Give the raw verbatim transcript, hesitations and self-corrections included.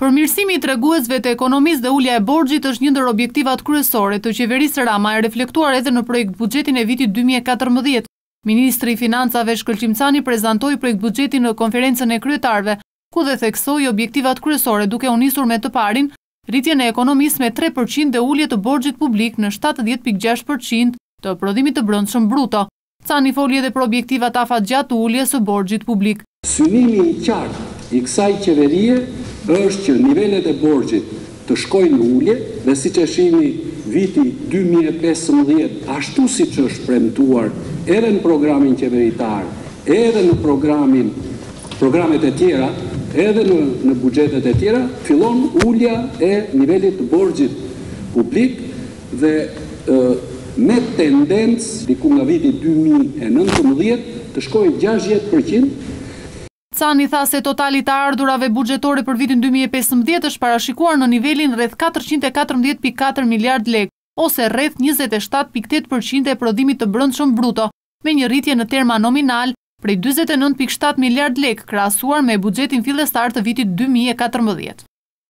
Përmirësimi i treguesve të ekonomisë dhe ulja e borxhit është një ndër objektivat kryesore të qeverisë Rama, e reflektuar edhe në projekt buxhetin e vitit dy mijë e katërmbëdhjetë. Ministri i Financave Cani prezantoi projekt buxheti në konferencën e kryetarëve, ku dhe theksoi objektivat kryesore, duke u nisur me të parin, rritjen e ekonomisë me tre përqind dhe ulje të borxhit publik në shtatëdhjetë pikë gjashtë përqind të prodhimit të brendshëm bruto. Cani foli edhe për objektivat afatgjatë të uljes së borxhit publik. Synimi i qartë i kësaj qeverie është që nivelet e borxhit të shkojnë në ulje dhe siç e shihni viti dy mijë e pesëmbëdhjetë, ashtu siç është premtuar edhe në programin qeveritar, edhe në programin programet e tjera, edhe në, në buxhetet e tjera, fillon ulja e nivelit të borxhit publik dhe e, me tendencë diku nga viti dy mijë e nëntëmbëdhjetë të shkojë gjashtëdhjetë përqind. Cani tha se totali të ardhurave buxhetore për vitin dy mijë e pesëmbëdhjetë është parashikuar në nivelin rreth katërqind e katërmbëdhjetë pikë katër miliard lekë, ose rreth njëzet e shtatë pikë tetë përqind e prodhimit të brendshëm bruto, me një rritje në terma nominal prej dyzet e nëntë pikë shtatë miliard lekë krahasuar me buxhetin fillestar të vitit dy mijë e katërmbëdhjetë.